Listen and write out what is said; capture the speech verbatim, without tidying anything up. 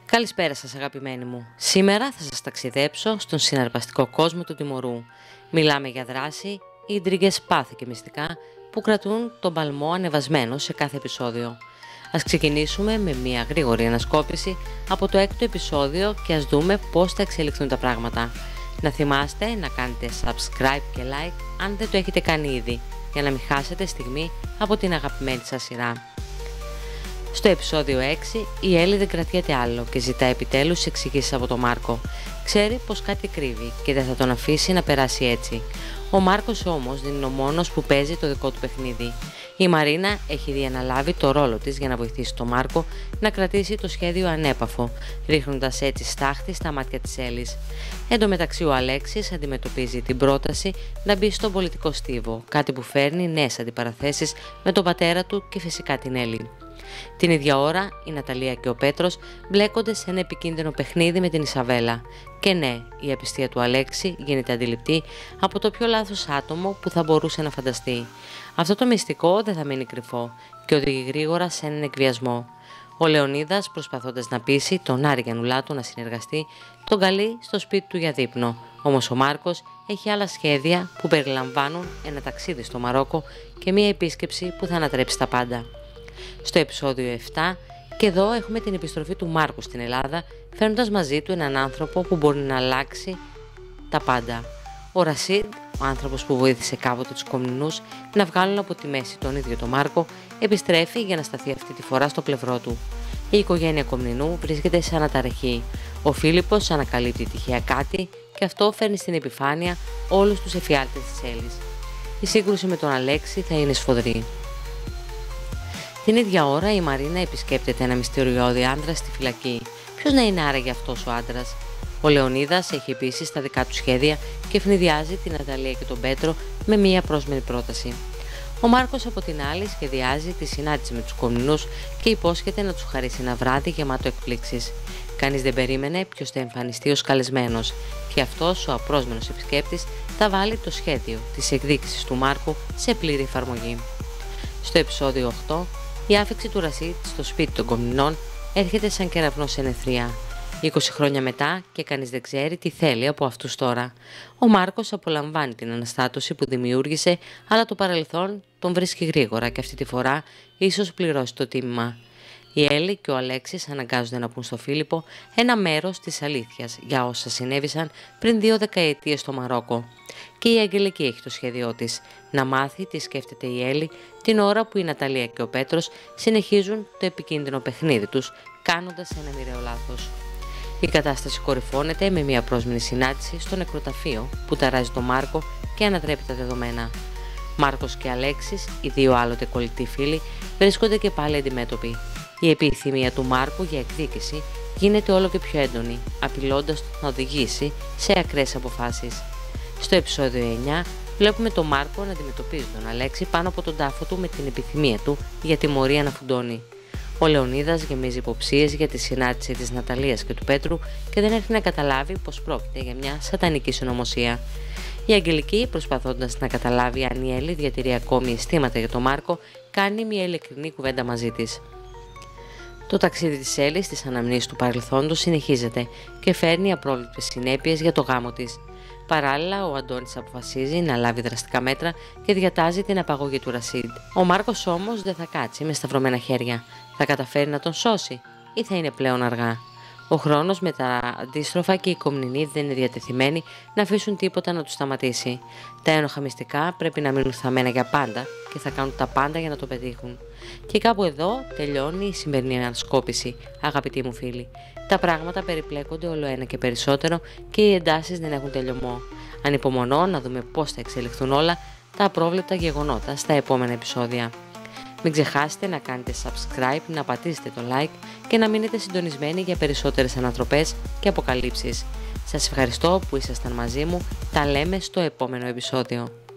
Καλησπέρα σας αγαπημένοι μου. Σήμερα θα σας ταξιδέψω στον συναρπαστικό κόσμο του τιμωρού. Μιλάμε για δράση, ίντριγκες, πάθη και μυστικά που κρατούν τον παλμό ανεβασμένο σε κάθε επεισόδιο. Ας ξεκινήσουμε με μια γρήγορη ανασκόπηση από το έκτο επεισόδιο και ας δούμε πώς θα εξελιχθούν τα πράγματα. Να θυμάστε να κάνετε subscribe και like αν δεν το έχετε κάνει ήδη, για να μην χάσετε στιγμή από την αγαπημένη σας σειρά. Στο επεισόδιο έξι, η Έλλη δεν κρατιέται άλλο και ζητά επιτέλους εξηγήσεις από τον Μάρκο. Ξέρει πως κάτι κρύβει και δεν θα τον αφήσει να περάσει έτσι. Ο Μάρκος όμως δεν είναι ο μόνος που παίζει το δικό του παιχνίδι. Η Μαρίνα έχει διαναλάβει το ρόλο της για να βοηθήσει τον Μάρκο να κρατήσει το σχέδιο ανέπαφο, ρίχνοντας έτσι στάχτη στα μάτια της Έλλης. Εν τω μεταξύ ο Αλέξης αντιμετωπίζει την πρόταση να μπει στον πολιτικό στίβο, κάτι που φέρνει νέες αντιπαραθέσεις με τον πατέρα του και φυσικά την Έλλη. Την ίδια ώρα, η Ναταλία και ο Πέτρος μπλέκονται σε ένα επικίνδυνο παιχνίδι με την Ισαβέλα. Και ναι, η απιστία του Αλέξη γίνεται αντιληπτή από το πιο λάθος άτομο που θα μπορούσε να φανταστεί. Αυτό το μυστικό δεν θα μείνει κρυφό και οδηγεί γρήγορα σε έναν εκβιασμό. Ο Λεωνίδας, προσπαθώντας να πείσει τον Άρη Γιαννουλάτου να συνεργαστεί, τον καλεί στο σπίτι του για δείπνο. Όμως ο Μάρκος έχει άλλα σχέδια που περιλαμβάνουν ένα ταξίδι στο Μαρόκο και μία επίσκεψη που θα ανατρέψει τα πάντα. Στο επεισόδιο επτά, και εδώ έχουμε την επιστροφή του Μάρκου στην Ελλάδα, φέρνοντας μαζί του έναν άνθρωπο που μπορεί να αλλάξει τα πάντα. Ο Ρασίντ, ο άνθρωπος που βοήθησε κάποτε τους Κομνηνούς να βγάλουν από τη μέση τον ίδιο τον Μάρκο, επιστρέφει για να σταθεί αυτή τη φορά στο πλευρό του. Η οικογένεια Κομνηνού βρίσκεται σε αναταραχή. Ο Φίλιππος ανακαλύπτει τυχαία κάτι και αυτό φέρνει στην επιφάνεια όλους τους εφιάλτες της Έλλης. Η σύγκρουση με τον Αλέξη θα είναι σφοδρή. Την ίδια ώρα η Μαρίνα επισκέπτεται ένα μυστηριώδη άντρα στη φυλακή. Ποιος να είναι άραγε αυτός ο άντρας? Ο Λεωνίδας έχει επίσης τα δικά του σχέδια και ευνηδιάζει την Ναταλία και τον Πέτρο με μία πρόσμενη πρόταση. Ο Μάρκος από την άλλη σχεδιάζει τη συνάντηση με τους Κομνηνούς και υπόσχεται να τους χαρίσει ένα βράδυ γεμάτο εκπλήξεις. Κανείς δεν περίμενε ποιος θα εμφανιστεί ως καλεσμένος και αυτός ο απρόσμενος επισκέπτης θα βάλει το σχέδιο της εκδίκησης του Μάρκου σε πλήρη εφαρμογή. Στο επεισόδιο οκτώ, η άφιξη του Ρασίτ στο σπίτι των Κομνηνών έρχεται σαν κεραυνό σε νεθρία. είκοσι χρόνια μετά και κανείς δεν ξέρει τι θέλει από αυτούς τώρα. Ο Μάρκος απολαμβάνει την αναστάτωση που δημιούργησε, αλλά το παρελθόν τον βρίσκει γρήγορα και αυτή τη φορά ίσως πληρώσει το τίμημα. Η Έλλη και ο Αλέξης αναγκάζονται να πούν στο Φίλιππο ένα μέρος της αλήθειας για όσα συνέβησαν πριν δύο δεκαετίες στο Μαρόκο. Και η Αγγελική έχει το σχέδιό της, να μάθει τι σκέφτεται η Έλλη την ώρα που η Ναταλία και ο Πέτρος συνεχίζουν το επικίνδυνο παιχνίδι τους, κάνοντας ένα μοιραίο λάθος. Η κατάσταση κορυφώνεται με μια πρόσμενη συνάντηση στο νεκροταφείο που ταράζει τον Μάρκο και ανατρέπει τα δεδομένα. Μάρκος και Αλέξης, οι δύο άλλοτε κολλητοί φίλοι, βρίσκονται και πάλι αντιμέτωποι. Η επιθυμία του Μάρκου για εκδίκηση γίνεται όλο και πιο έντονη, απειλώντας τον να οδηγήσει σε ακραίες αποφάσεις. Στο επεισόδιο εννιά βλέπουμε τον Μάρκο να αντιμετωπίζει τον Αλέξη πάνω από τον τάφο του με την επιθυμία του για τιμωρία να φουντώνει. Ο Λεωνίδας γεμίζει υποψίες για τη συνάντηση της Ναταλίας και του Πέτρου και δεν έχει να καταλάβει πως πρόκειται για μια σατανική συνωμοσία. Η Αγγελική, προσπαθώντας να καταλάβει αν η Έλλη διατηρεί ακόμη αισθήματα για τον Μάρκο, κάνει μια ειλικρινή κουβέντα μαζί της. Το ταξίδι της Έλλης στις αναμνήσεις του παρελθόντος συνεχίζεται και φέρνει απρόβλεπτες συνέπειες για το γάμο της. Παράλληλα, ο Αντώνης αποφασίζει να λάβει δραστικά μέτρα και διατάζει την απαγωγή του Ρασίντ. Ο Μάρκος όμως δεν θα κάτσει με σταυρωμένα χέρια. Θα καταφέρει να τον σώσει ή θα είναι πλέον αργά? Ο χρόνος με τα αντίστροφα και οι Κομνηνοί δεν είναι διατεθειμένοι να αφήσουν τίποτα να τους σταματήσει. Τα ένοχα μυστικά πρέπει να μείνουν θαμμένα για πάντα και θα κάνουν τα πάντα για να το πετύχουν. Και κάπου εδώ τελειώνει η σημερινή ανασκόπηση, αγαπητοί μου φίλοι. Τα πράγματα περιπλέκονται όλο ένα και περισσότερο και οι εντάσεις δεν έχουν τελειωμό. Ανυπομονώ να δούμε πώς θα εξελιχθούν όλα τα απρόβλεπτα γεγονότα στα επόμενα επεισόδια. Μην ξεχάσετε να κάνετε subscribe, να πατήσετε το like και να μείνετε συντονισμένοι για περισσότερες ανατροπές και αποκαλύψεις. Σας ευχαριστώ που ήσασταν μαζί μου, τα λέμε στο επόμενο επεισόδιο.